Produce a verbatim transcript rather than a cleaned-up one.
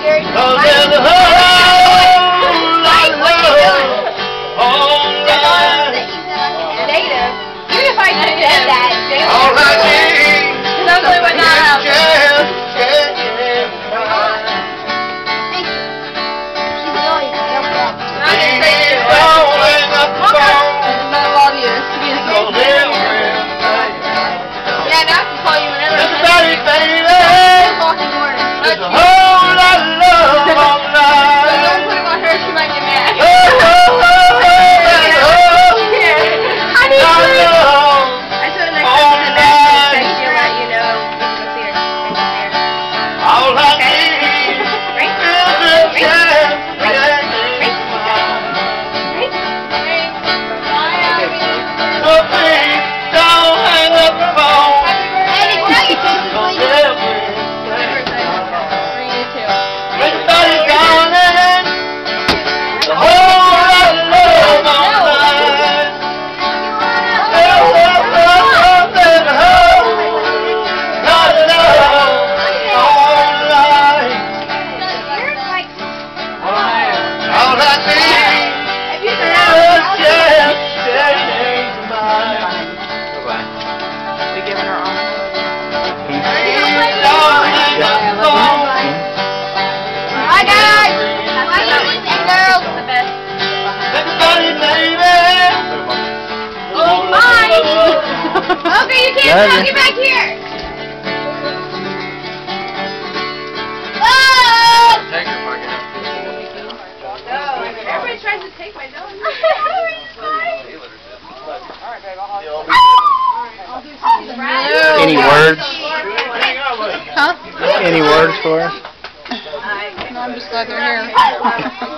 weird. Oh, there's a whole lot of love. Native. Even if I just said that, they would. All I need. Totally would not have. Yeah, yeah, yeah. Thank you. She's really helpful. She's rolling up the phone. I love you. So there we're Yeah, now I can call you whenever. everybody, baby. There's a Don't whole lot of love all night. put it on her, she might get mad. Oh, oh, oh, oh, there's a whole I need lot of sleep. love I told her next all time she's in bed, night. she'll let you know. You can see her. You can see her. All I Okay. need Right? is a chance. Right? Yeah, Right? Right? so please don't hang up the phone. Hey, tell you to So sleep. there we're everybody, darling. There's a whole lot of love all night. Oh, oh, oh, there's a whole lot of love all night. All I need is a chance to change my mind. We giving her arm? Please don't hang up the phone. Hi guys! And girls! The best. Everybody, baby. Oh, bye! Okay, you can't Love go. you. Get back here! Oh! Take your fucking Everybody tries to take my dog. Any words? Huh? Any words for us? No, I'm just glad they're here.